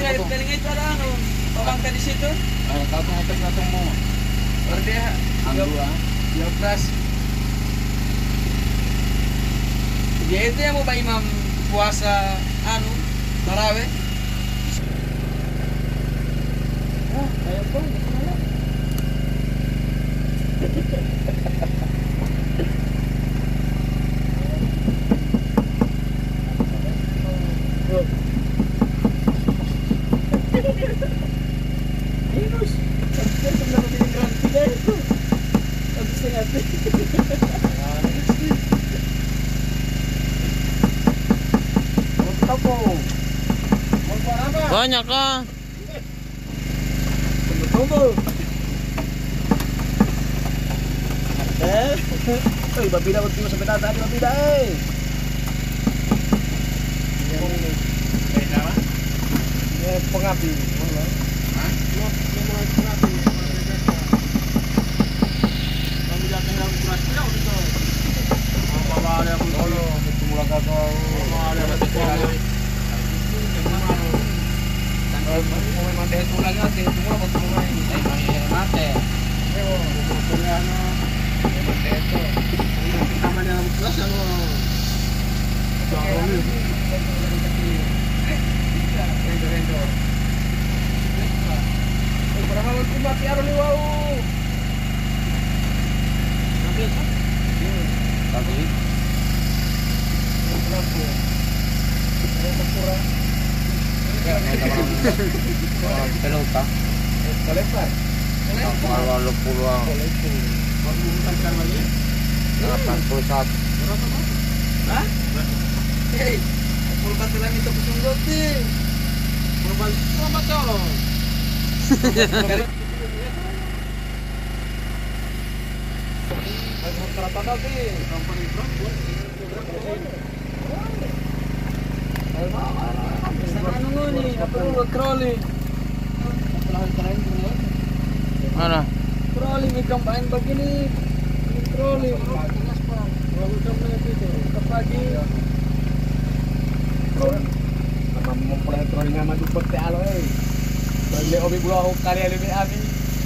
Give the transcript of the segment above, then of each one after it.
telinga itu ada pemangka di situ. Kau tuh ngapain ketemu? Berarti Anggur. 12. Dia itu yang mau Pak Imam puasa tarawih. Kayak apa? Terus, saya sebenarnya bikin keren tiga itu. Habis saya ngerti. Banyak kah? Tunggu. Babi dapat cuma sampai tadi babi dah. Ya pengabdi. Hah? Pengabdi. Kami datang dalam kuras tidak itu. Apa ada yang dulu semula kau. Ada betul. Mau memang dia tulang lagi semua betul main. Saya mati. Yo, betul ano. Mati itu. Sama dalam kelas anu. Tahu ni. Rendo. Berapa waktu mati aro liwau. Nanti apa? Tapi berapa? Berapa kurang? Peluta. Kolepan. Kalau puluhan. 81. Hah? Hei, puluhan telan itu kusunggot sih. Puluhan apa colong? Berapa kali? Anu nih, apa lu crawling? Mana? Crawling ikan paling begini. Crawling. Kalau kamu itu pagi. Apa mau mulai crawling sama juput teh alo eh. Bagi obi bulan kali ada ni abi.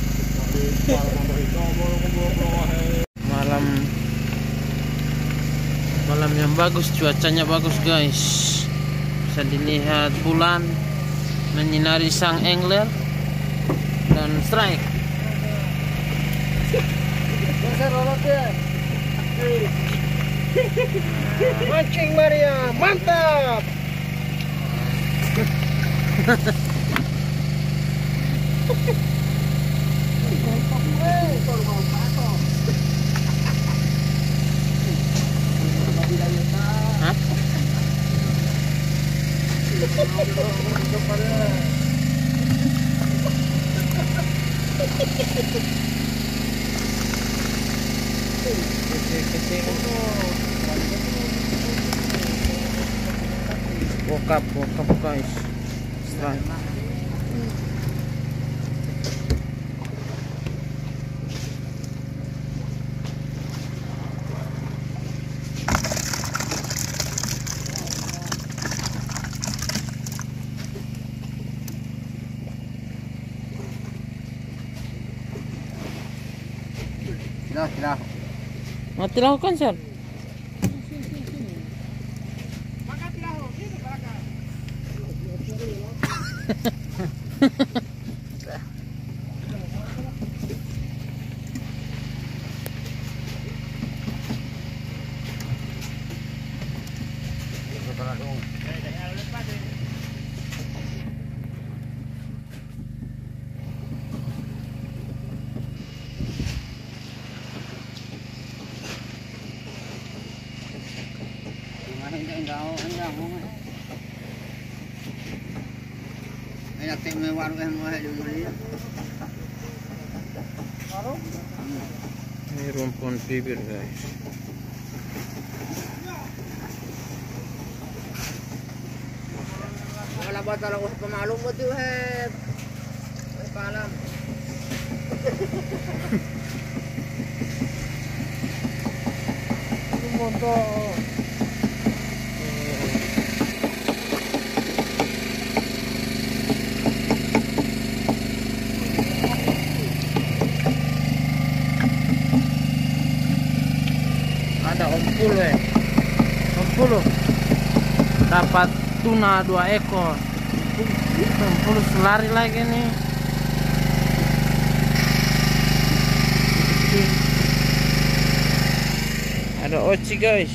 Malam yang bagus, cuacanya bagus guys. Bisa dilihat bulan menyinari sang angler dan strike. Mancing Maria, mantap. Hah? Woke up guys. Strike. Silah. Mati lah kan sir. Enak teh warung yang mau di Maria. Ini rumpun bibir guys. Wala ba talaga sa pamalong mo to he? Ay paalam. Moto. 60 dapat tuna 2 ekor. 60 selari lagi nih. Ada oci guys.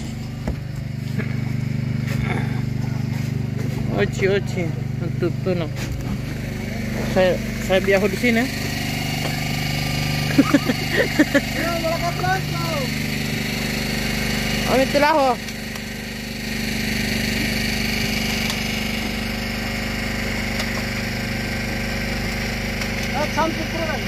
Oci untuk tuna. Saya biahu di sini. Amit tilaho. Sampai kurang.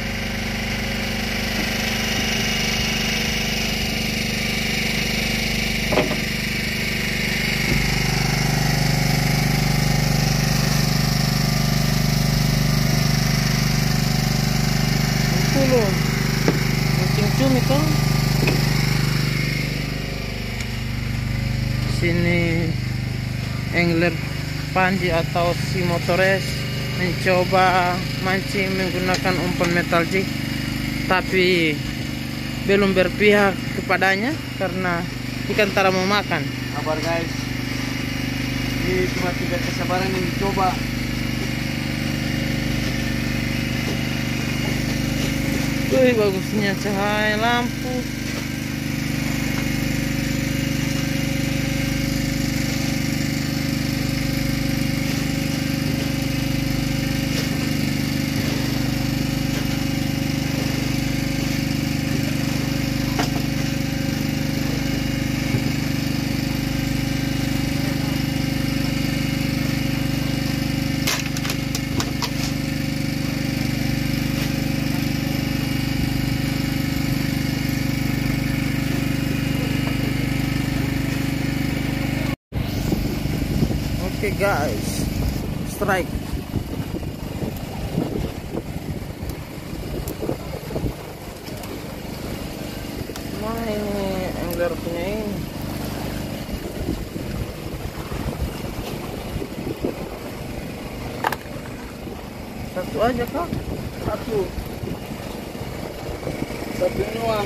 Cumi kan sini angler Panji atau si motores mencoba mancing menggunakan umpan metal jig, tapi belum berpihak kepadanya karena ikan tak mau makan. Kabar guys, ini cuma 3 kesabaran yang dicoba. Wih, bagusnya cahaya lampu. Oke guys, strike. Mana ini angler punya ini? Satu aja kak? Satu doang.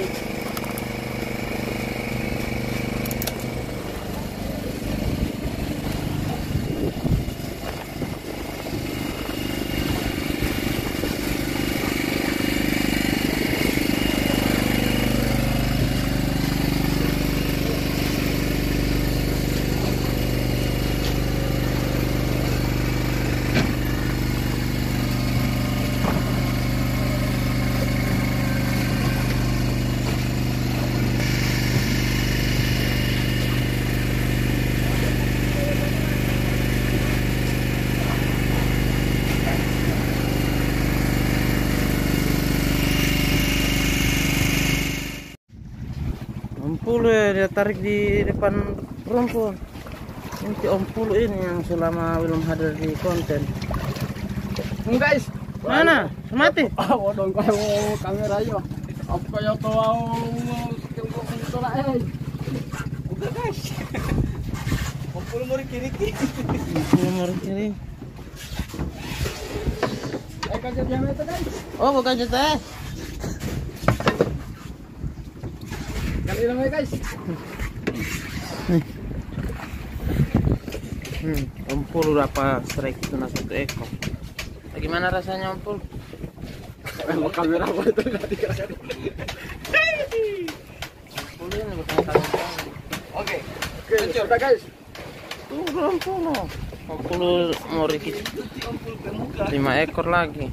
Om ya, dia tarik di depan rumput. Ini Om Pulu ini yang selama belum hadir di konten. Guys, Mana? Mati? Waduh, kayak kamera yo. Apa kayak tahu udah guys. Om Pulu mau kiri. Kerja itu guys. Oh, bukan jatah. Kali ini guys. Om Pulu dapat strike tuna 1 ekor. Bagaimana rasanya Om Pulu? Mau kamera apa itu enggak dikasih. Pulu ini bukan kamera. Oke, sudah guys. Tuh Om Pulu. Om Pulu mau rikit 5 ekor lagi.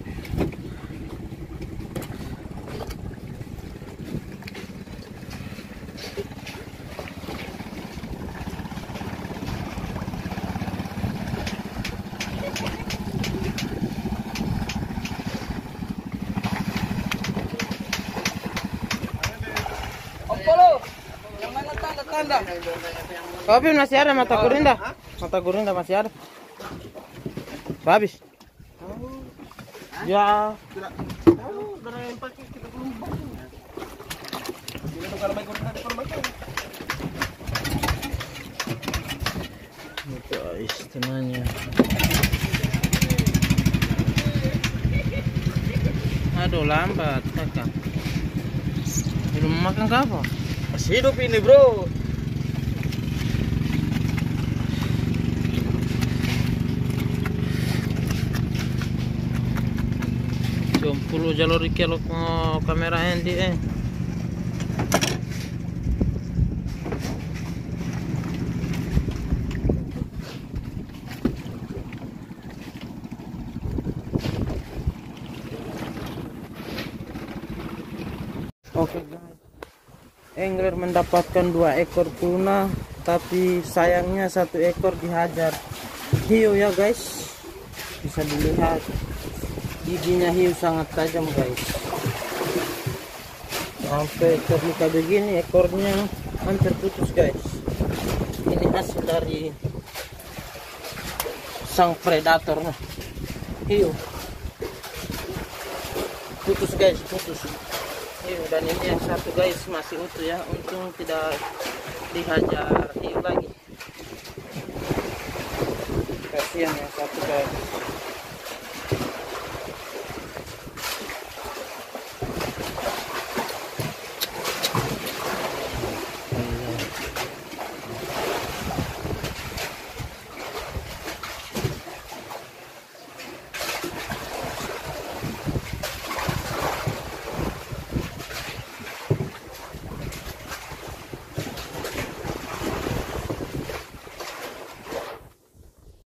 Tapi masih ada mata gurinda. Mata gurinda masih ada. Habis. Ya. Guys, tenangnya. Aduh, lambat kakak. Belum makan apa? Masih hidup ini bro. 10 jalur ikelok mo kamera hindi eh. Oke guys, angler mendapatkan 2 ekor tuna, tapi sayangnya 1 ekor dihajar hiu ya guys. Bisa dilihat giginya hiu sangat tajam guys, sampai terluka begini, ekornya hampir putus guys. Ini hasil dari sang predator nah, hiu. Putus guys, putus. Dan ini yang satu guys masih utuh ya, untung tidak dihajar hiu lagi. Kasihan yang satu guys.